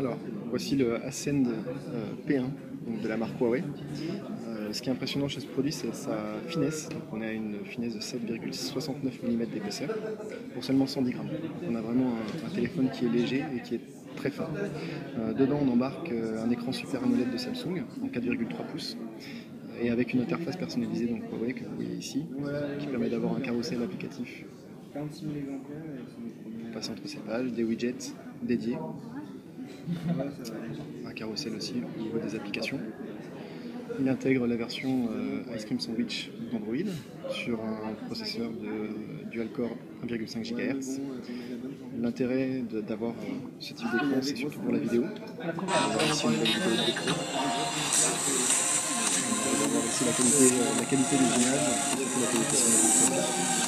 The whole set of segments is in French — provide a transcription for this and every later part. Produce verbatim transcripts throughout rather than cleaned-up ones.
Alors, voici le Ascend euh, P un, donc de la marque Huawei. Euh, ce qui est impressionnant chez ce produit, c'est sa finesse. Donc, on a une finesse de sept virgule soixante-neuf millimètres d'épaisseur pour seulement cent dix grammes. On a vraiment un, un téléphone qui est léger et qui est très fin. Euh, dedans, on embarque euh, un écran Super AMOLED de Samsung en quatre virgule trois pouces et avec une interface personnalisée, donc Huawei, que vous voyez ici, qui permet d'avoir un carrousel applicatif pour passer entre ces pages, des widgets dédiés, un carrousel aussi au niveau des applications. Il intègre la version euh, Ice Cream Sandwich d'Android sur un processeur de dual-core un virgule cinq gigahertz. L'intérêt d'avoir euh, ce type d'écran, c'est surtout pour la vidéo. On va voir ici une belle vidéo de GoPro. On va voir ici la qualité, euh, la qualité des images et surtout la qualité cinématographique.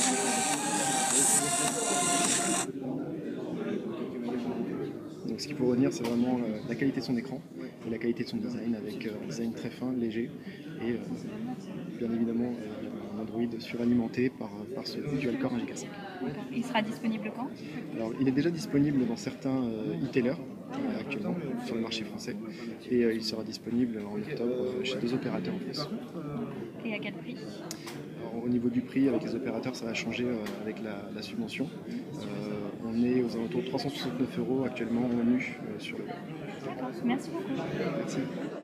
Donc ce qu'il faut retenir, c'est vraiment euh, la qualité de son écran et la qualité de son design, avec euh, un design très fin, léger et euh, bien évidemment euh, un Android suralimenté par, par ce dual-core un giga cinq. Il sera disponible quand? Alors il est déjà disponible dans certains euh, e-tailers euh, actuellement sur le marché français et euh, il sera disponible en octobre euh, chez deux opérateurs en France. Et à quel prix? Alors, au niveau du prix, avec les opérateurs, ça va changer euh, avec la, la subvention. Euh, on est aux alentours de trois cent soixante-neuf euros actuellement en nu euh, sur le web. D'accord, merci beaucoup. Merci.